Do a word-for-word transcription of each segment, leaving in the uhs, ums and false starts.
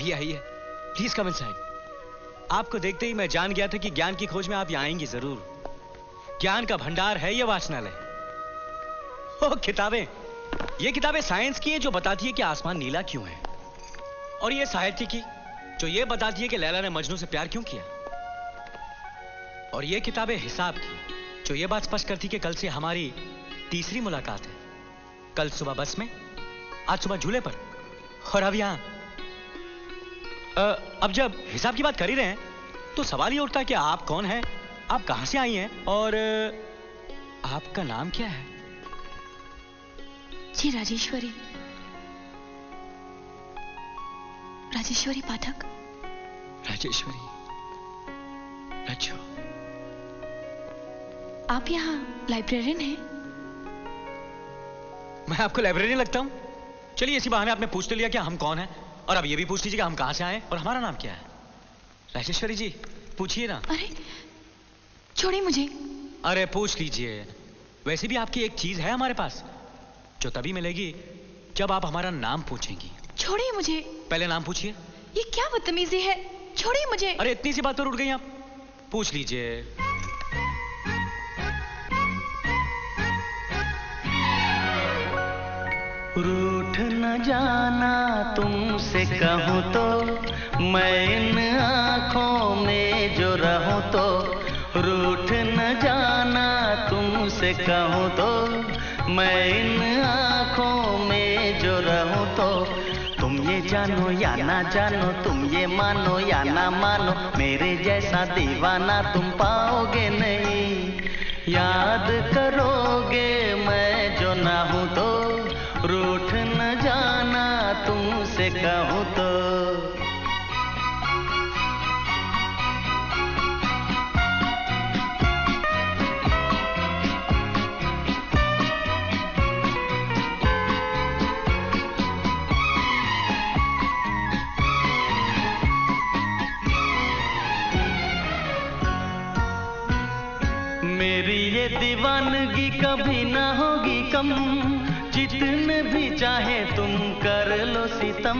आइए आइए, please come inside. आपको देखते ही मैं जान गया था कि ज्ञान की खोज में आप यहाँ आएंगी जरूर। ज्ञान का भंडार है ये वाचनालय। ओ किताबें, ये किताबें साइंस की हैं जो बताती है कि आसमान नीला क्यों है, और ये साहित्य की जो ये बताती है कि लैला ने मजनू से प्यार क्यों किया, और ये किताबें हिसाब की जो ये बात स्पष्ट करती कि कल से हमारी तीसरी मुलाकात है। कल सुबह बस में, आज सुबह झूले पर, और अब यहां। अब जब हिसाब की बात कर ही रहे हैं तो सवाल ये उठता है कि आप कौन हैं, आप कहां से आई हैं, और आपका नाम क्या है? जी राजेश्वरी, राजेश्वरी पाठक। राजेश्वरी, अच्छा। आप यहाँ लाइब्रेरियन हैं? मैं आपको लाइब्रेरियन लगता हूँ? चलिए इसी बहाने आपने पूछ तो लिया कि हम कौन हैं, और अब ये भी पूछ लीजिए कि हम कहां से आए और हमारा नाम क्या है। राजेश्वरी जी पूछिए ना। अरे छोड़िए मुझे। अरे पूछ लीजिए। वैसे भी आपकी एक चीज है हमारे पास जो तभी मिलेगी जब आप हमारा नाम पूछेंगी। छोड़िए मुझे। पहले नाम पूछिए। ये क्या बदतमीजी है, छोड़िए मुझे। अरे इतनी सी बात पर उठ गई आप, पूछ लीजिए। रूठ न जाना तुमसे कहूँ तो, मैं इन आँखों में जो रहूँ तो। रूठ न जाना तुमसे कहूँ तो, मैं इन आँखों में जो रहूँ तो। तुम ये जानो या ना जानो, तुम ये मानो या ना मानो, मेरे जैसा दीवाना तुम पाओगे नहीं। याद करोगे मैं जो ना हूँ तो, रूठ न जाना तुमसे कहूँ तो। मेरी ये दीवानगी कभी ना होगी कम, जितने भी चाहे तुम कर लो सितम।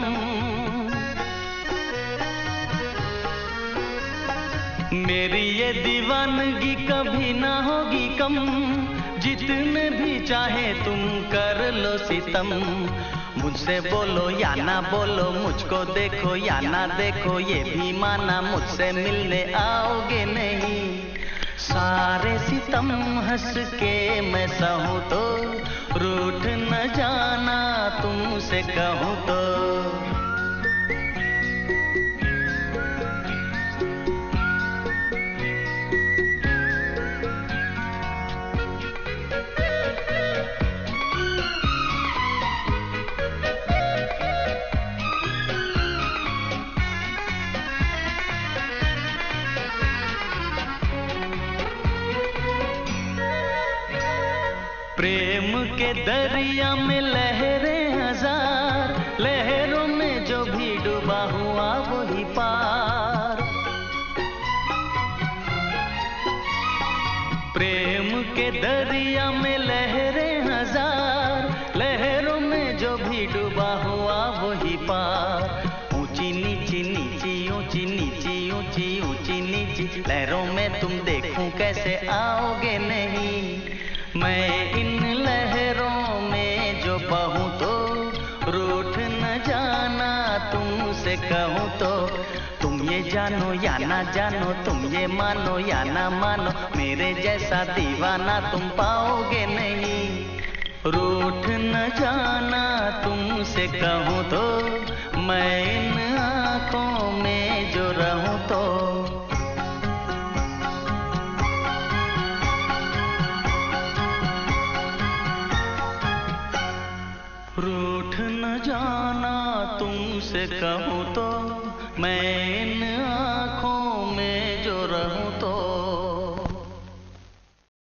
मेरी ये दीवानगी कभी ना होगी कम, जितने भी चाहे तुम कर लो सितम। मुझसे बोलो या ना बोलो, मुझको देखो या ना देखो, ये भी माना मुझसे मिलने आओगे नहीं। सारे सितम हंस के मैं सहूँ तो, रूठ न जाना तुमसे कहूँ तो। प्रेम के दरिया में लहरें हजार, लहरों में जो भी डूबा हुआ वही पार। प्रेम के दरिया में लहरें हजार, लहरों में जो भी डूबा हुआ वही पार। ऊंची नीची नीची ऊंची नीची ऊंची ऊंची नीची, लहरों में तुम देखूं कैसे आओगे नहीं। मैं इन लहरों में जो बहूं तो, रूठ न जाना तुमसे कहूँ तो। तुम ये जानो या ना जानो, तुम ये मानो या ना मानो, मेरे जैसा दीवाना तुम पाओगे नहीं। रूठ न जाना तुमसे कहूँ तो, मैं इन आँखों में जो रहूँ तो। रूठ न जाना तुमसे कहूँ तो, मैं इन